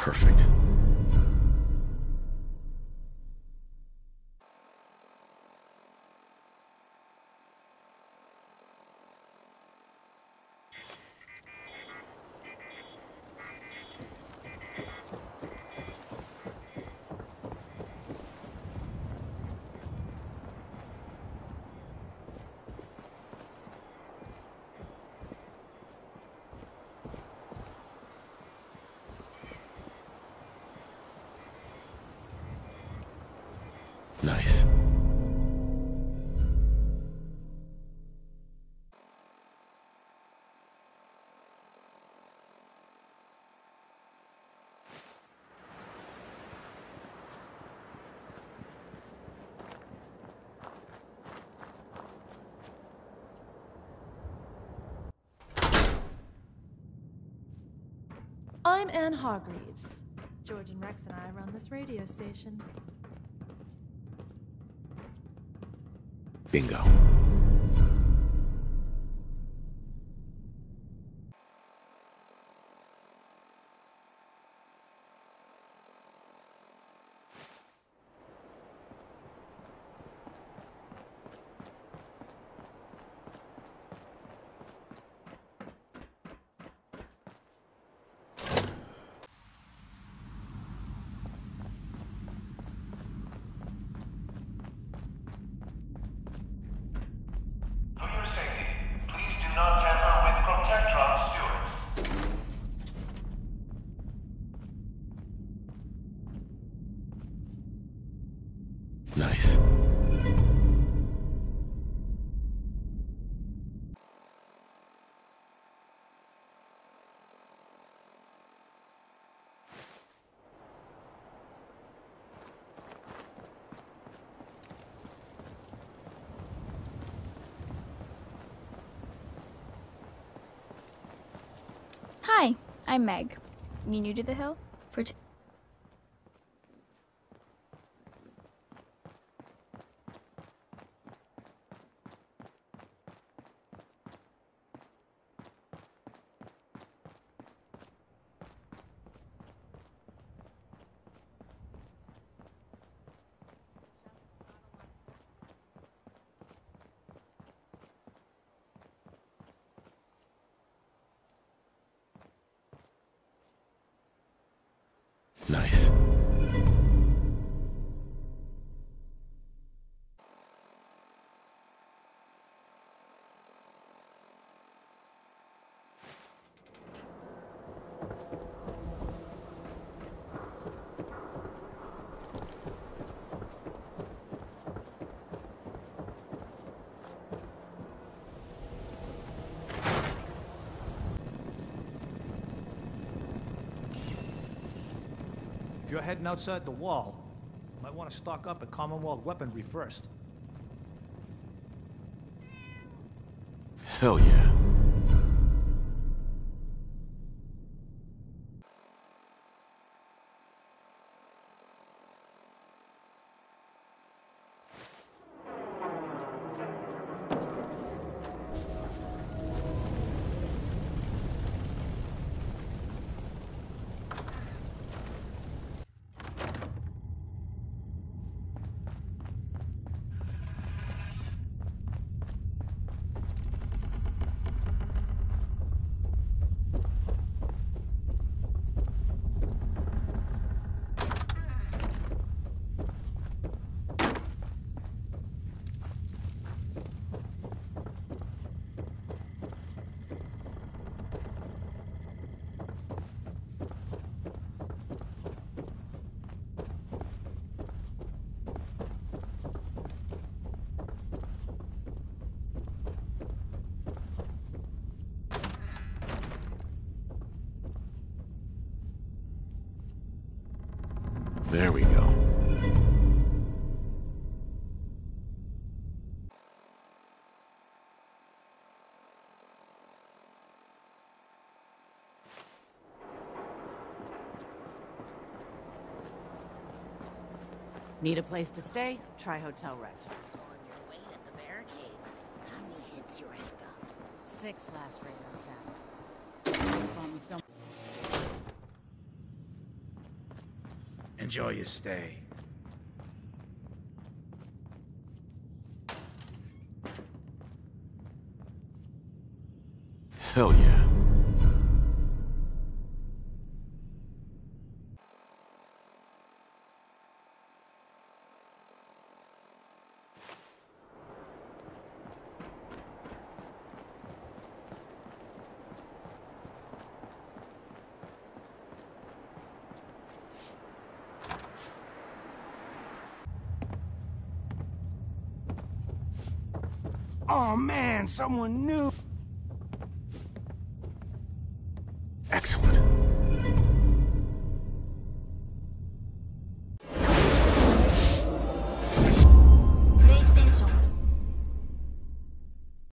Perfect. Nice. I'm Anne Hargreaves. George and Rex and I run this radio station. Bingo. Nice. Hi, I'm Meg. You new to the Hill? Nice. If you're heading outside the wall, you might want to stock up at Commonwealth weaponry first. Hell yeah. There we go. Need a place to stay? Try Hotel Rex. On your way at the barricades. How many hits you rack up? 6 last raid on tap. Bought me some. Enjoy your stay. Hell yeah. Oh man, someone new. Excellent.